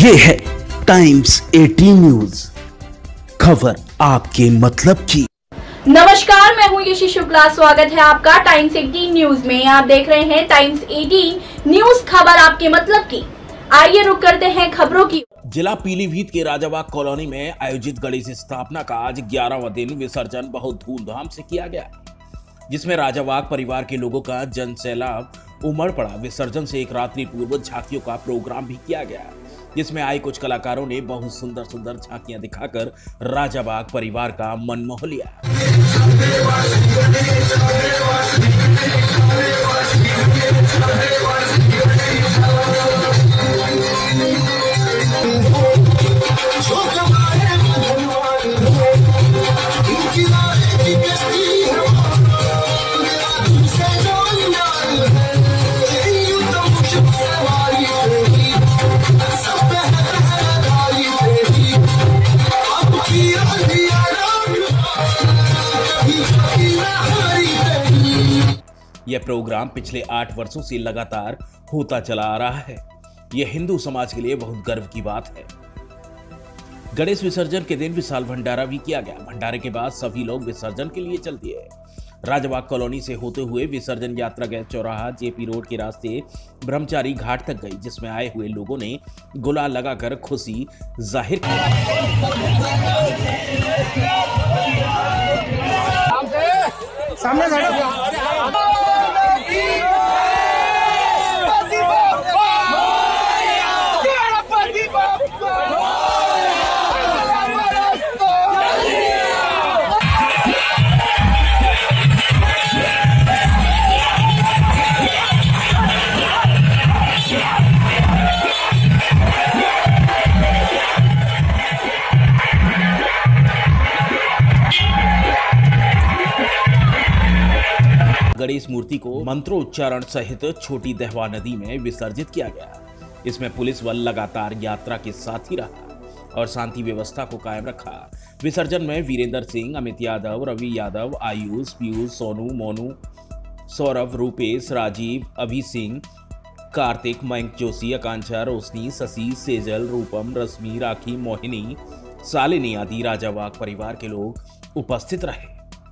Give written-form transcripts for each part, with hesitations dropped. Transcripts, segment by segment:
ये है times 18 news, खबर आपके मतलब की। नमस्कार, मैं हूं यशी शुक्ला। स्वागत है आपका टाइम्स 18 न्यूज में। आप देख रहे हैं टाइम्स 18 न्यूज, खबर आपके मतलब की। आइए रुक करते हैं खबरों की। जिला पीलीभीत के राजाबाग कॉलोनी में आयोजित गणेश स्थापना का आज 11वां दिन विसर्जन बहुत धूमधाम से किया गया, जिसमें राजाबाग परिवार के लोगों का जनसैलाब उमड़ पड़ा। विसर्जन से एक रात्रि पूर्व झांकियों का प्रोग्राम भी किया गया, जिसमें आए कुछ कलाकारों ने बहुत सुंदर सुंदर झांकियां दिखाकर राजाबाग परिवार का मन मोह लिया। यह प्रोग्राम पिछले 8 वर्षों से लगातार होता चला आ रहा है। यह हिंदू समाज के लिए बहुत गर्व की बात है। गणेश विसर्जन के दिन विशाल भंडारा भी किया गया। भंडारे के बाद सभी लोग विसर्जन के लिए चल दिए। राजाबाग कॉलोनी से होते हुए विसर्जन यात्रा गैस चौराहा जेपी रोड के रास्ते ब्रह्मचारी घाट तक गई, जिसमें आए हुए लोगों ने गुलाल लगाकर खुशी जाहिर की। गणेश मूर्ति को मंत्रोच्चारण सहित छोटी दहवा नदी में विसर्जित किया गया। इसमें पुलिस बल लगातार यात्रा के साथ ही रहा और शांति व्यवस्था को कायम रखा। विसर्जन में वीरेंद्र सिंह, अमित यादव, रवि यादव, आयुष, पीयूष, सोनू, मोनू, सौरभ, रूपेश, राजीव, अभि सिंह, कार्तिक, मयंक जोशी, आकांक्षा, रोशनी, शशि, सेजल, रूपम, रश्मि, राखी, मोहिनी, शालिनी आदि राजाबाग परिवार के लोग उपस्थित रहे।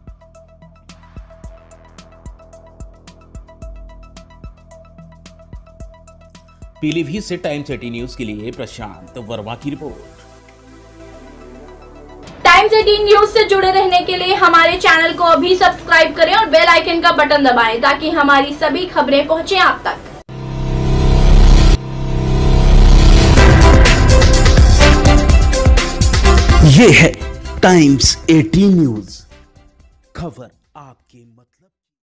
पीलीभीत से टाइम्स 18 न्यूज के लिए प्रशांत वर्मा की रिपोर्ट। टाइम्स 18 न्यूज से जुड़े रहने के लिए हमारे चैनल को अभी सब्सक्राइब करें और बेल आइकन का बटन दबाएं, ताकि हमारी सभी खबरें पहुंचे आप तक। ये है टाइम्स 18 न्यूज, खबर आपके मतलब।